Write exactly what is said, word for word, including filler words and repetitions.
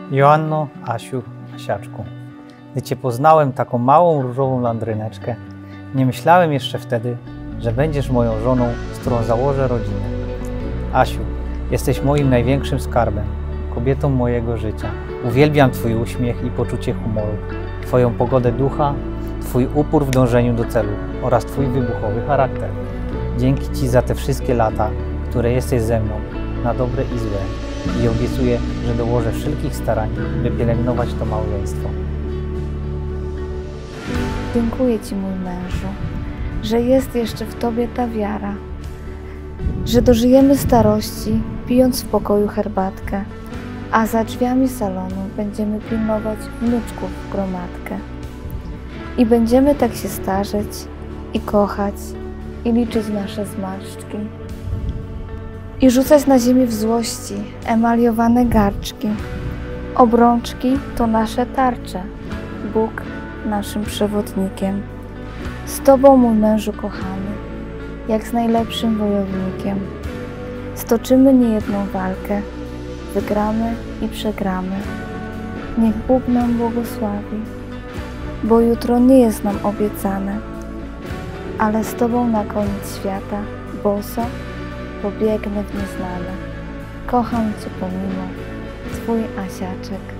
Joanno, Asiu, Asiaczku, gdy Cię poznałem, taką małą różową landryneczkę, nie myślałem jeszcze wtedy, że będziesz moją żoną, z którą założę rodzinę. Asiu, jesteś moim największym skarbem, kobietą mojego życia. Uwielbiam Twój uśmiech i poczucie humoru, Twoją pogodę ducha, Twój upór w dążeniu do celu oraz Twój wybuchowy charakter. Dzięki Ci za te wszystkie lata, które jesteś ze mną, na dobre i złe, i obiecuję, że dołożę wszelkich starań, by pielęgnować to małżeństwo. Dziękuję Ci, mój mężu, że jest jeszcze w Tobie ta wiara, że dożyjemy starości, pijąc w pokoju herbatkę, a za drzwiami salonu będziemy pilnować wnuczków w gromadkę. I będziemy tak się starzeć i kochać i liczyć nasze zmarszczki. I rzucać na ziemię w złości emaliowane garczki. Obrączki to nasze tarcze, Bóg naszym przewodnikiem. Z Tobą, mój mężu kochany, jak z najlepszym wojownikiem. Stoczymy niejedną walkę, wygramy i przegramy. Niech Bóg nam błogosławi, bo jutro nie jest nam obiecane, ale z Tobą na koniec świata, boso, pobiegnę w nieznane. Kocham Cię pomimo, Twój Asiaczek.